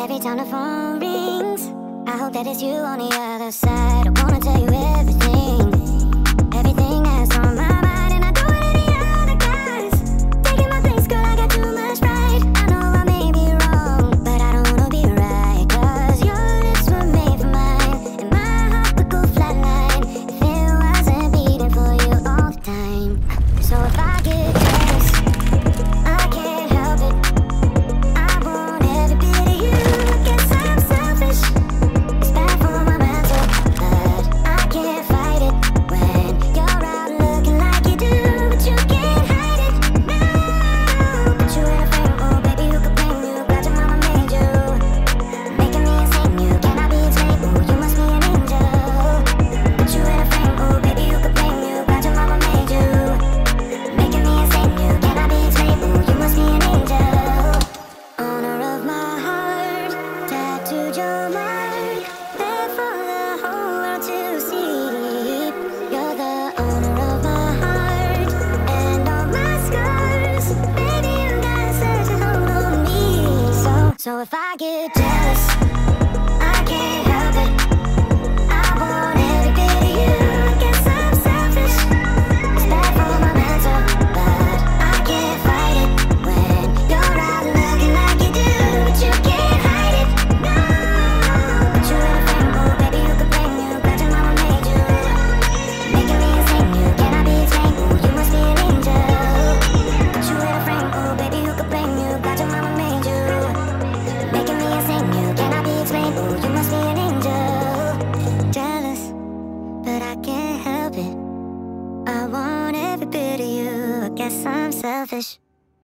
Every time the phone rings, I hope that it's you on the other side. I wanna tell you everything, everything that's on my mind. And I do it any other guys. Taking my place, girl, I got too much pride. I know I may be wrong, but I don't wanna be right. Cause your lips were made for mine, and my heart would go flatline if it wasn't beating for you all the time. So if I get jealous, I can't help it. I want every bit of you. Guess I'm selfish. It's bad for my mental, but I can't fight it when you're out looking like you do. But you can't hide it. No, put you in a frame. Oh, baby, who could blame you? Glad your mama made you, making me insane. You cannot be explained. Oh, you must be an angel. Put you in a frame. Oh, baby, who could blame you? Glad your mama made you, making me insane. You cannot be explained. Oh, you must be an angel. Owner of my heart, tattooed your mark there for the whole world to see. You're the owner of my heart and all my scars. Baby, you got such a hold on me. So if I get jealous,